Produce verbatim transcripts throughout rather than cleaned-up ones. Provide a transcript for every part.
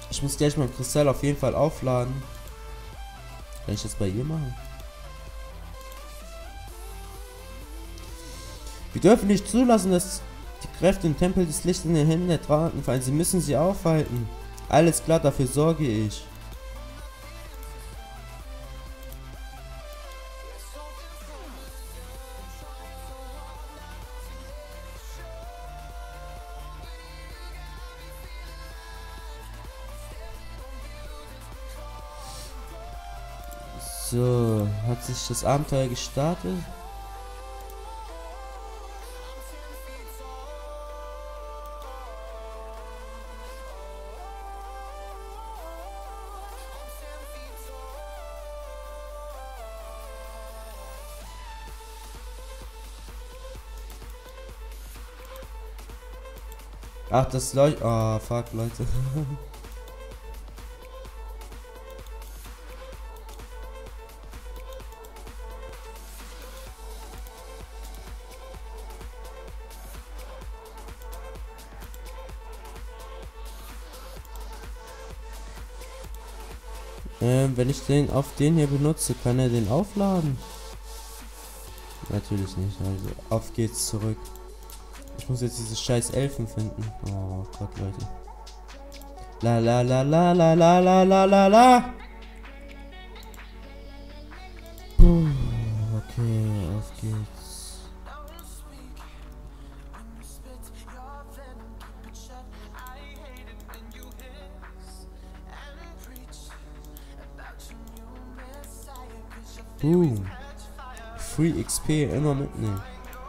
Ich muss gleich mal Kristall auf jeden Fall aufladen. Kann ich das bei ihr machen? Wir dürfen nicht zulassen, dass die Kräfte im Tempel des Lichts in den Händen der Trauten fallen. Sie müssen sie aufhalten. Alles klar, dafür sorge ich. So, hat sich das Abenteuer gestartet? Ach, das leuchtet. Ah, oh, fuck, Leute. ähm, wenn ich den auf den hier benutze, kann er den aufladen? Natürlich nicht. Also, auf geht's zurück. Ich muss jetzt diese scheiß Elfen finden. Oh Gott, Leute. La la la la la la la la la la. Puh, okay, auf geht's. Boom. Free X P immer mitnehmen.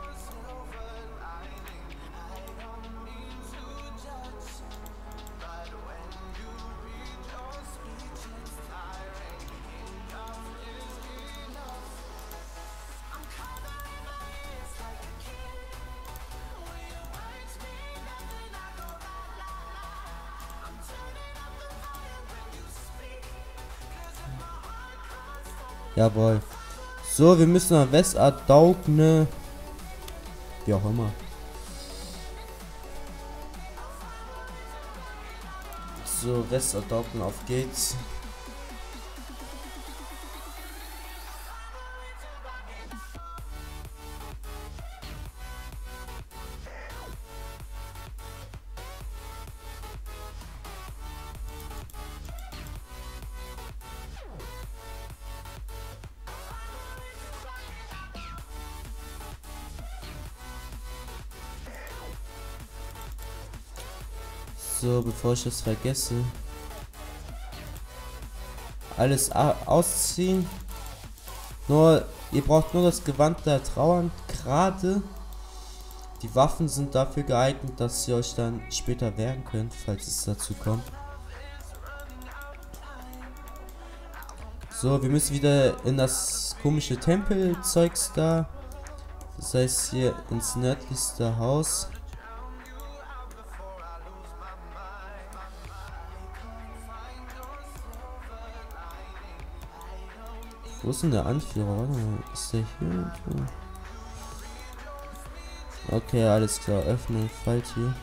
Jawohl. So, wir müssen nach Westardaugne. Wie auch immer. So, Westardaugne, auf geht's. So, bevor ich das vergesse. Alles ausziehen. Nur, ihr braucht nur das Gewand der Trauer gerade. Die Waffen sind dafür geeignet, dass ihr euch dann später wehren könnt, falls es dazu kommt. So, wir müssen wieder in das komische Tempelzeugs da. Das heißt hier ins nördlichste Haus. Wo ist denn der Anführer? Warte mal, ist der hier? Okay, alles klar. Öffnen, Falt hier.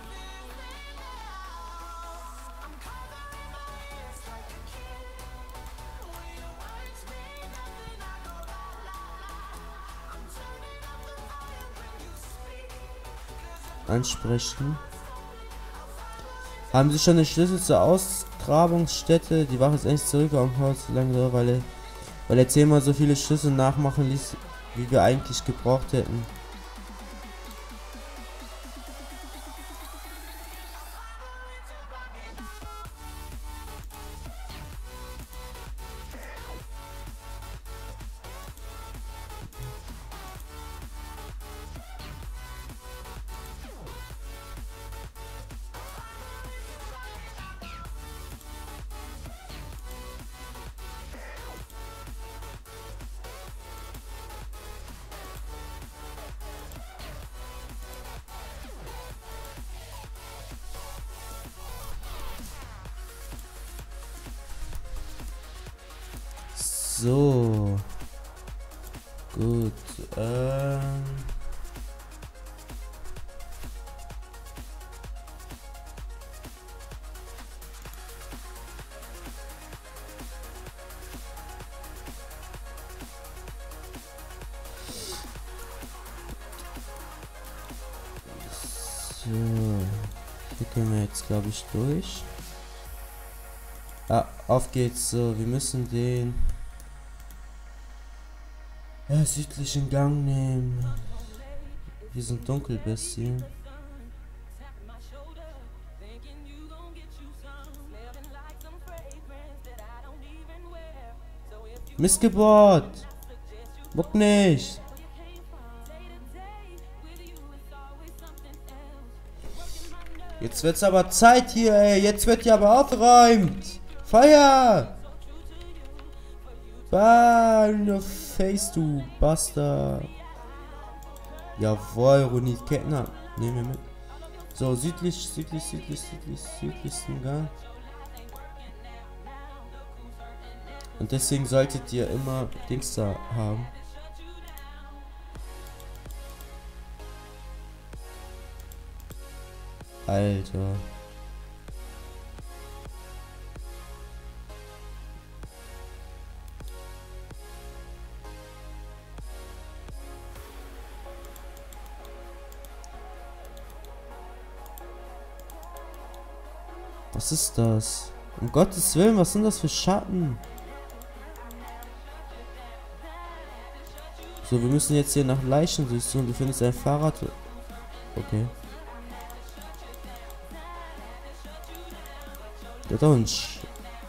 Ansprechen. Haben Sie schon den Schlüssel zur Ausgrabungsstätte? Die Wache ist endlich zurückgekommen, so lange, weil er Weil er zehnmal so viele Schlüssel nachmachen ließ, wie wir eigentlich gebraucht hätten. So. Gut. Ähm. Hier können wir jetzt, glaube ich, durch. Ah, auf geht's. So, wir müssen den ja, südlichen Gang nehmen. Wir sind Dunkelbestien. Missgeburt! Muck nicht! Jetzt wird's aber Zeit hier, ey. Jetzt wird ja aber aufgeräumt. Feuer! Bah, in your face, du Bastard. Jawohl, Runit Kettner. Nehmen wir mit. So, südlich, südlich, südlich, südlich, südlichsten Gang. Und deswegen solltet ihr immer Dings da haben. Alter. Was ist das? Um Gottes Willen, was sind das für Schatten? So, wir müssen jetzt hier nach Leichen durchsuchen. Du findest ein Fahrrad. Okay. Der hat auch ein Sch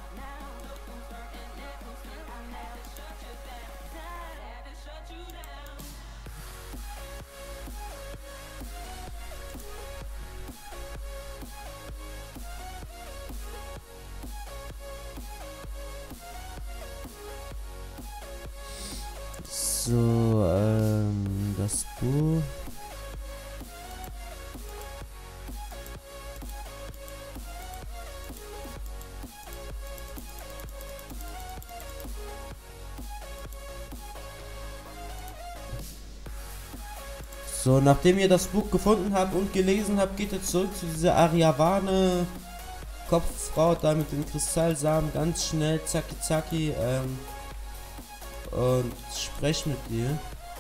So, ähm, das Buch. So, nachdem ihr das Buch gefunden habt und gelesen habt, geht ihr zurück zu dieser Ariavane Kopffrau da mit den Kristallsamen, ganz schnell, zacki zacki, ähm, und sprecht mit ihr.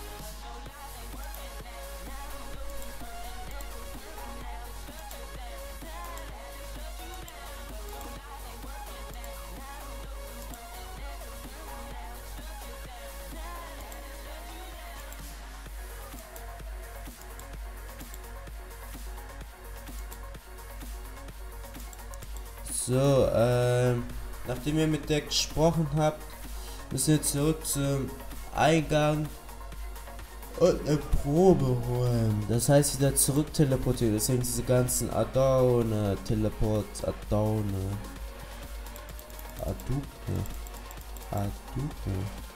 So, ähm, nachdem ihr mit der gesprochen habt, müssen wir zurück zum Eingang und eine Probe holen. Das heißt wieder zurück teleportiert. Deswegen diese ganzen Adone, Teleport, Adone, Aduke, Aduke.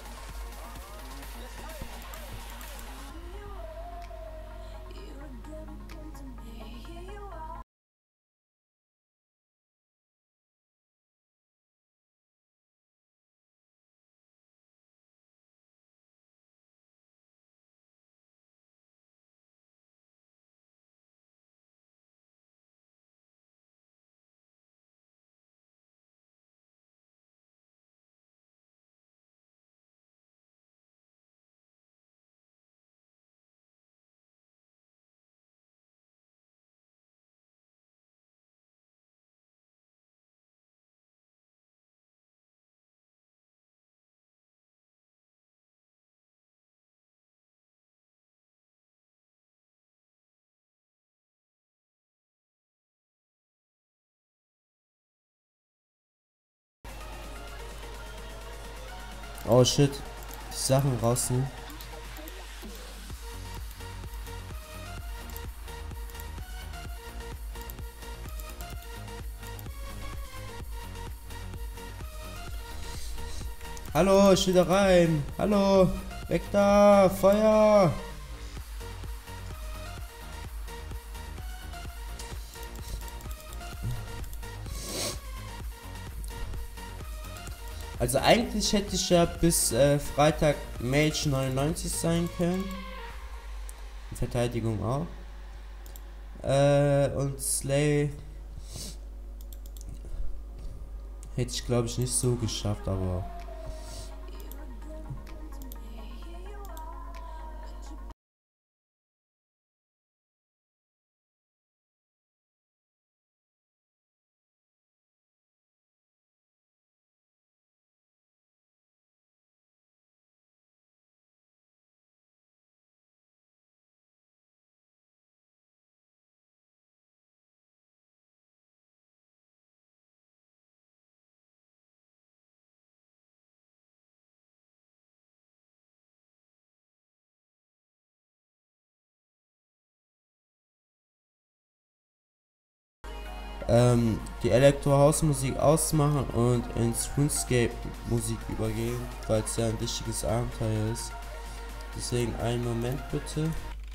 Oh shit, die Sachen rausnehmen. Hallo, ich will da rein. Hallo, weg da, Feuer. Also eigentlich hätte ich ja bis äh, Freitag Mage neunundneunzig sein können. Verteidigung auch. Äh, und Slay hätte ich glaube ich nicht so geschafft, aber ähm, die Elektro-Haus-Musik ausmachen und ins RuneScape-Musik übergehen, weil es ja ein richtiges Abenteuer ist. Deswegen einen Moment bitte.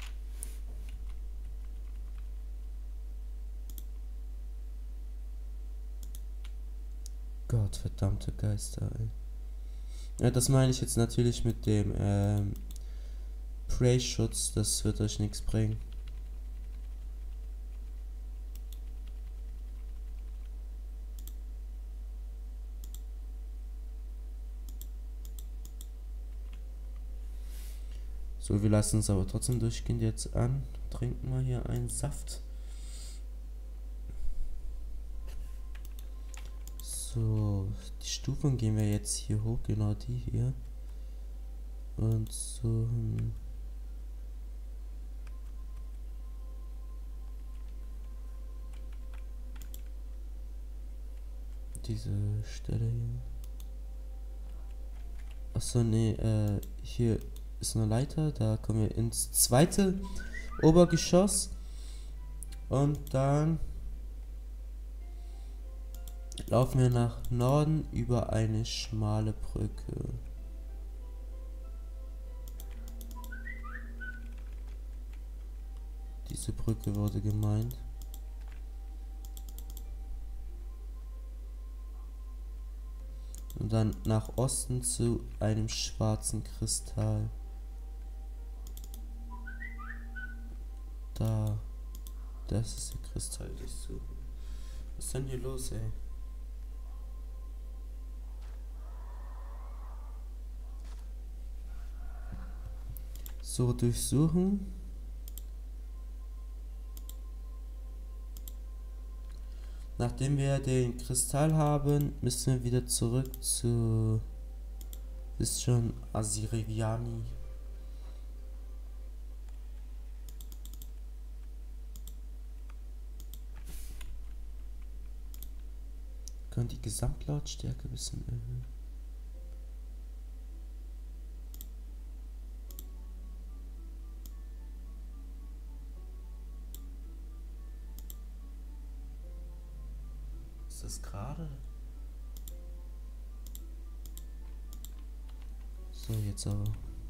Gott, verdammte Geister, ey. Ja, das meine ich jetzt natürlich mit dem ähm, Prey-Schutz, das wird euch nichts bringen. So, wir lassen es aber trotzdem durchgehend jetzt an. Trinken wir hier einen Saft. So, die Stufen gehen wir jetzt hier hoch, genau die hier. Und so. Hm. Diese Stelle hier. Achso, nee, äh, hier ist eine Leiter, da kommen wir ins zweite Obergeschoss. Und dann laufen wir nach Norden über eine schmale Brücke. Diese Brücke wurde gemeint. Und dann nach Osten zu einem schwarzen Kristall. Da. Das ist der Kristall, den ich suche. Was ist denn hier los, ey? So, durchsuchen. Nachdem wir den Kristall haben, müssen wir wieder zurück zu... Ist schon Asiriviani. Können die Gesamtlautstärke ein bisschen erhöhen. Ist das gerade? So, jetzt aber.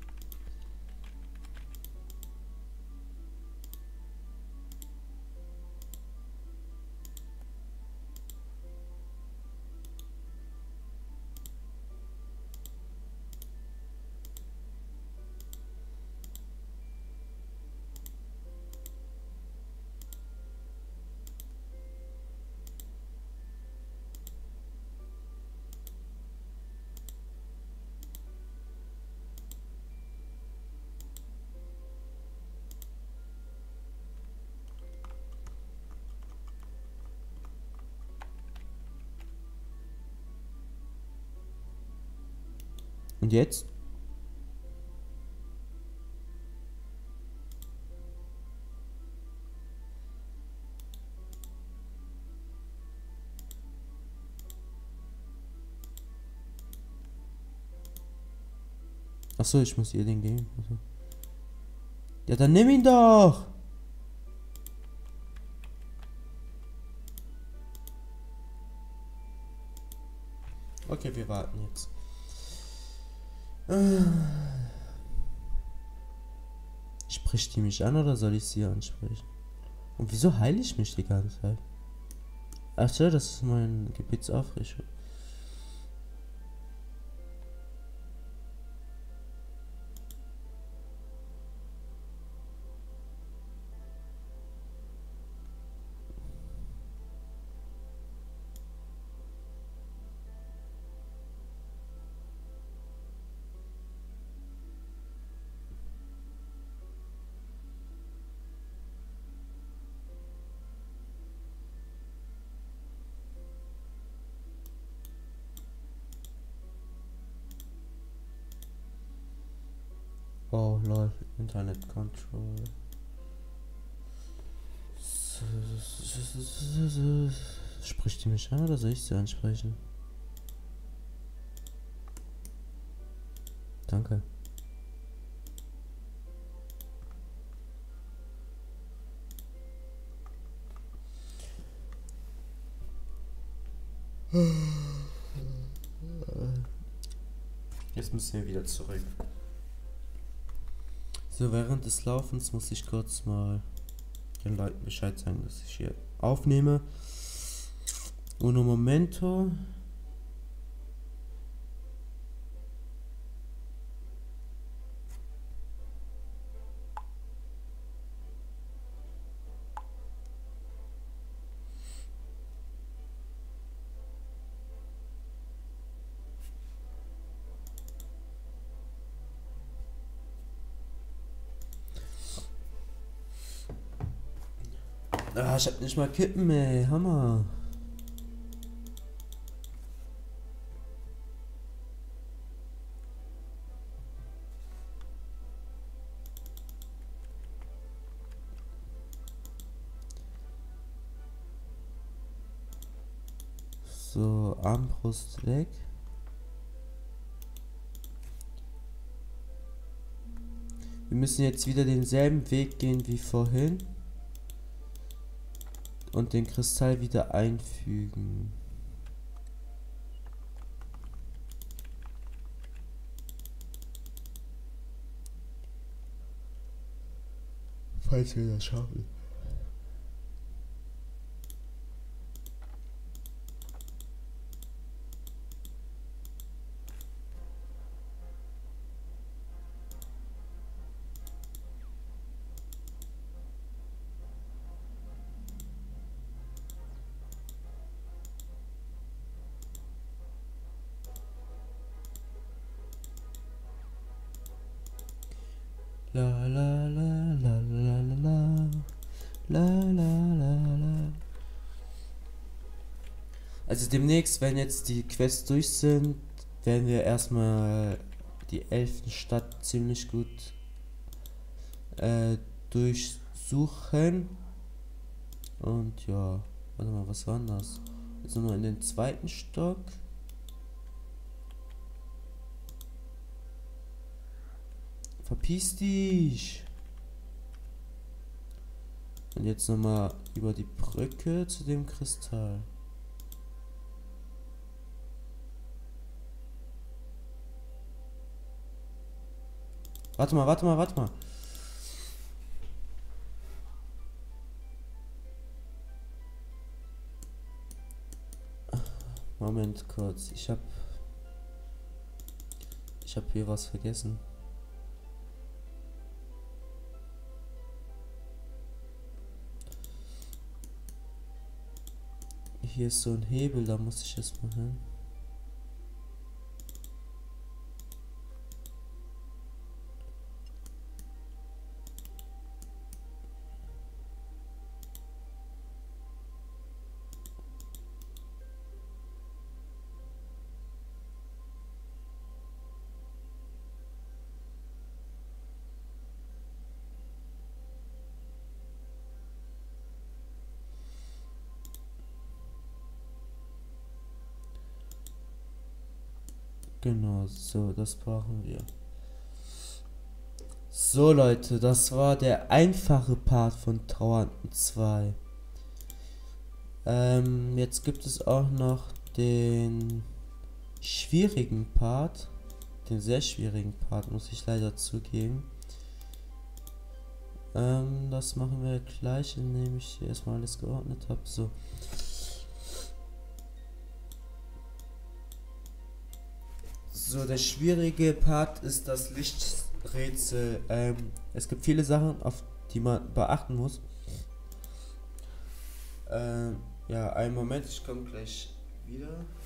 Und jetzt? Achso, ich muss ihr den geben. Also. Ja, dann nimm ihn doch! Okay, wir warten jetzt. Spricht die mich an oder soll ich sie ansprechen? Und wieso heile ich mich die ganze Zeit? Ach so, das ist mein Gebetsaufrichtung. Oh lol, Internet Control. Spricht die mich an oder soll ich sie ansprechen? Danke. Jetzt müssen wir wieder zurück. So, während des Laufens muss ich kurz mal den Leuten Bescheid sagen, dass ich hier aufnehme. Uno momento. Ah, ich hab nicht mal Kippen mehr. Hammer. So, Armbrust weg. Wir müssen jetzt wieder denselben Weg gehen wie vorhin. Und den Kristall wieder einfügen. Falls wir das schaffen. La la la la la la la la la la. Also demnächst, wenn jetzt die Quests durch sind, werden wir erstmal die Elfenstadt ziemlich gut äh, durchsuchen. Und ja, warte mal, was war denn das? Jetzt sind wir in den zweiten Stock. Verpiss dich! Und jetzt nochmal über die Brücke zu dem Kristall. Warte mal, warte mal, warte mal. Moment kurz, ich hab... Ich hab hier was vergessen. Hier ist so ein Hebel, da muss ich jetzt mal hin. Genau, so, das brauchen wir. So Leute, das war der einfache Part von Trauernden zwei. Ähm, jetzt gibt es auch noch den schwierigen Part. Den sehr schwierigen Part, muss ich leider zugeben. Ähm, das machen wir gleich, indem ich hier erstmal alles geordnet habe. So. So, der schwierige Part ist das Lichträtsel. Ähm, es gibt viele Sachen, auf die man beachten muss. Ähm, ja, einen Moment, ich komme gleich wieder.